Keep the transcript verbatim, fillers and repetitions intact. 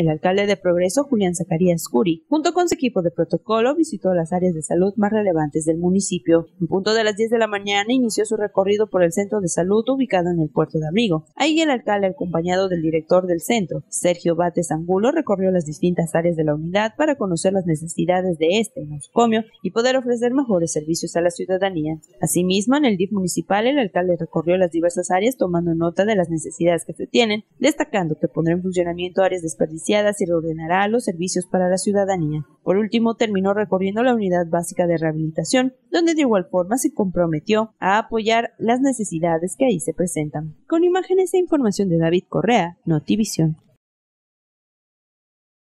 El alcalde de Progreso, Julián Zacarías Curi, junto con su equipo de protocolo, visitó las áreas de salud más relevantes del municipio. En punto de las diez de la mañana inició su recorrido por el centro de salud ubicado en el Puerto de Amigo. Ahí el alcalde, acompañado del director del centro, Sergio Bates Angulo, recorrió las distintas áreas de la unidad para conocer las necesidades de este nosocomio y poder ofrecer mejores servicios a la ciudadanía. Asimismo, en el D I F municipal, el alcalde recorrió las diversas áreas tomando nota de las necesidades que se tienen, destacando que pondrá en funcionamiento áreas desperdiciadas y reordenará los servicios para la ciudadanía. Por último, terminó recorriendo la unidad básica de rehabilitación, donde de igual forma se comprometió a apoyar las necesidades que ahí se presentan. Con imágenes e información de David Correa, Notivisión.